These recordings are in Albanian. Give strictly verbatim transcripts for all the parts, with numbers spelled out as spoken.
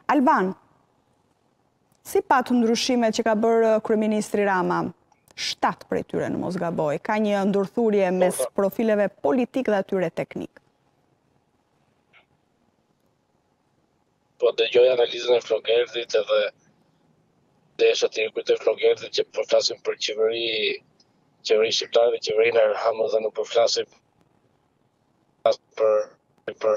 Alban, si pat ndryshimet që ka bërë kryeministri Rama, shtatë prej tyre në mos gaboj, ka një ndërthurje mes profileve politik dhe atyre teknik? Po dëgjoj analizën e Flogertit edhe desha të rikujtoj Flogertit që po flasim për qeveri, qeveri shqiptare dhe qeverinë e Ramës dhe nuk po flasim për për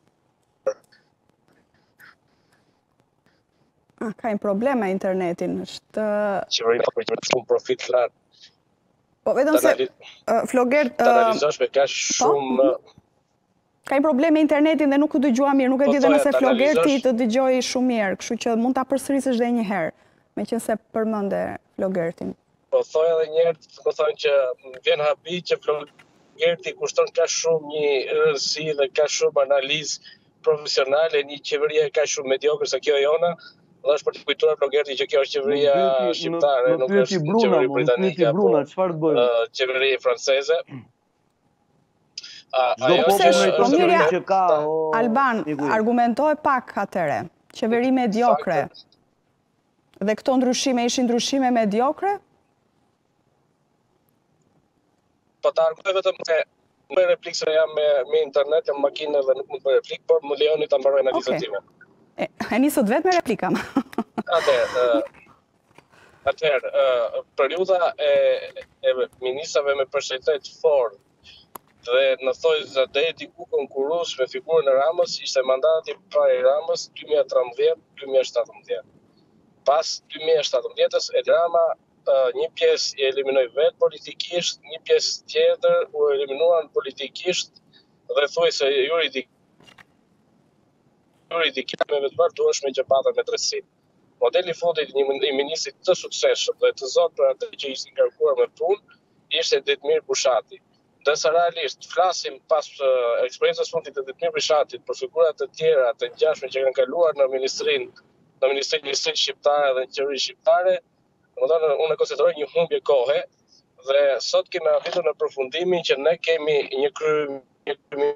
Ah, ka një problem me internetin, është... Qeverinë ka për shumë profit lartë. Po, vetëm se, Flogert... Të analizosh me ka shumë... Ka një problem me internetin dhe nuk u dëgjua mirë, nuk e di dhe nëse Flogerti të dëgjoj shumë mirë, kështu që mund ta përsërisësh edhe një herë, meqense përmende Flogertin. Po thoj edhe një herë, do thonë që vjen habi që Flogerti kushton ka shumë një rëndësi dhe ka shumë analizë profesionale, një qeveria ka shumë mediokër se kjo e jona, dhe është për të kujtuar Flogerti që kjo është qeveria shqiptare, nuk është qeveri britanike apo qeveri franceze. Alban, argumentoj pak atere, qeveri mediokre, dhe këto ndryshime ishin ndryshime mediokre? Po ta argumentoj vetëm se më replik se jam me internet, jam makinë dhe nuk mund të replik, por më lejoni ta mbaroj analizën time. E nisët vetë me replika, ma. Atëherë, periudha e ministrave me personalitet fort dhe në thoj se deri ku konkurus me figurën e Ramës ishte mandati para i Ramës dy mijë e tridhjetë dy mijë e shtatëmbëdhjetë. Pas dy mijë e shtatëmbëdhjetës e Rama një pjesë i eliminoi vetë politikisht, një pjesë tjetër u eliminuan politikisht dhe thuaj se juridik juridikisht me vetëvar duheshme që patën me drejtësi. Modeli i fundit i ministrit të suksesshëm dhe të zot për atë që ishte ngarkuar me punë ishte Detmir Bushati. Dërsa realisht flasim pas eksperiencës fundit të Detmir Bushatit për figurat të tjera të ngjashme që kanë kaluar në ministrinë, në ministrinë shqiptare dhe në qeverinë shqiptare, domethënë unë e konsideroj një humbje kohe dhe sot kemi arritur në përfundimin që ne kemi një krye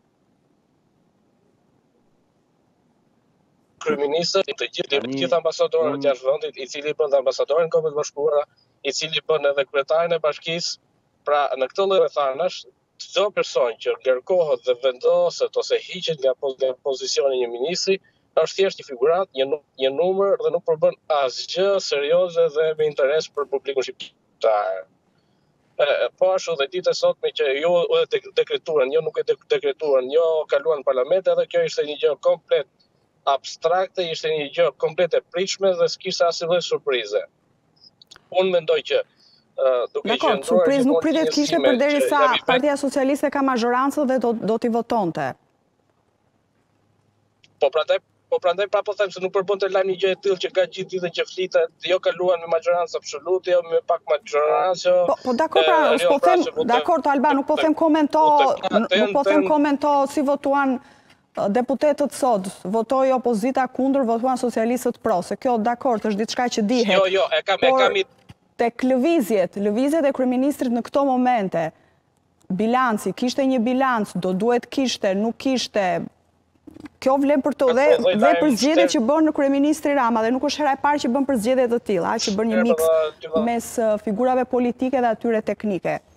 kryeministër të gjithë të gjithë ambasadorët jashtë vendit, i cili bën ambasadorin e Kombeve të Bashkuara, i cili bën edhe kryetarin e bashkisë. Pra në këtë lloj rrethanash, çdo person që ngarkohet dhe vendoset ose hiqet nga pozicioni një ministri, është thjesht një figurant, një, një numër dhe nuk përbën asgjë serioze dhe me interes për publikun shqiptar. Po ashtu dhe ditë e sotme që jo dekretuan, jo nuk e dekretuan, jo kaluan në parlament, edhe kjo ishte një gjë komplet abstrakte, ishte një gjë komplet e pritshme dhe s'kishte asnjë lloj surprize. Unë mendoj që Dakor, surprizë nuk pritet kishte përderisa Partia Socialiste ka mazhorancën dhe do t'i votonte. Po prandaj po prandaj pa po them se nuk përbënte lajm një gjë e tillë që ka gjithë ditën që flitet, jo kaluan me mazhorancë absolute, jo me pak mazhorancë. Po, po dakor, pra, po them, dakor, Alban, nuk po them komento, nuk po them komento si votuan deputetët sot, votoi opozita kundër, votuan socialistët pro, se kjo dakor është diçka që dihet. Jo, jo, e kam e kam tek lëvizjet, lëvizjet e kryeministrit në këto momente, bilanci, kishte një bilanc, do duhet kishte, nuk kishte, kjo vlen për to dhe, dhe për zgjedhjet që bën në kryeministri Rama, dhe nuk është hera e parë që bën për zgjedhje të tilla, që bën një miks mes figurave politike dhe atyre teknike.